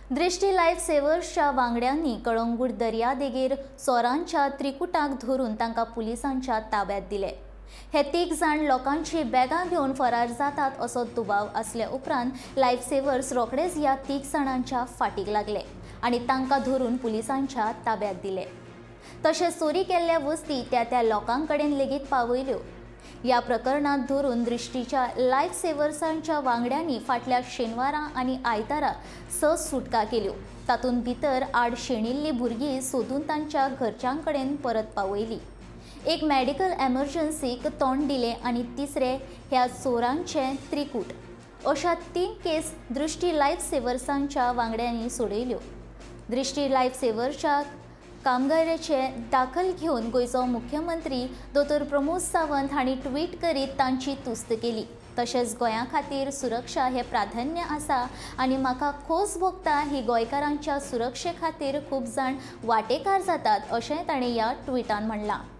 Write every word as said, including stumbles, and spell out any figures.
दृष्टी लायफ सेवर्सच्या वांगड्यांनी कळंगूट दर्या देगेर सोरांच्या त्रिकुटाक धरून तांकां पुलिसांच्या ताब्यांत दिले। हे तीग जाण लोकांची बॅगां घेवन फरार जातात असो दुबाव आसल्या उपरांत लायफ सेवर्स रोखडेच ह्या तीग जाणांच्या फाटीक लागले आनी तांकां धरून पुलिसांच्या ताब्यांत दिले। तशेंच चोरी केल्ल्या वस्ती त्या त्या लोकांकडेन लेगीत पावयल्यो। या प्रकरणात धरून दृष्टीच्या लायफ सेवर्सांच्या वांगड्यांनी फाटल्या शेनवारा आनी आयतारा स सुटका केल्यो। तातूंत भितर आड शेणिल्लीं भुरगीं सोदून तांच्या घरच्यांकडेन परत पावयलीं। एक मेडिकल एमर्जन्सीक तोंड दिलें आनी तिसरे ह्या चोरांचे त्रिकूट। अशा तीन केस दृष्टी लायफ सेवर्सांच्या वांगड्यांनी सोडयल्यो। दृष्टी लायफ सेवर्सच्या कामगाराचे दाखल घेवन गोयचो मुख्यमंत्री दोतोर प्रमोद सावंत हांणी ट्वीट करीत तांची तुस्त केली। तशेंच गोंया खातीर सुरक्षा हे प्राधान्य आसा आनी म्हाका खोस भोगता ही गोंयकारांच्या सुरक्षे खातीर खूब जाण वांटेकार जातात अशें ताणें ह्या ट्विटान म्हणलां।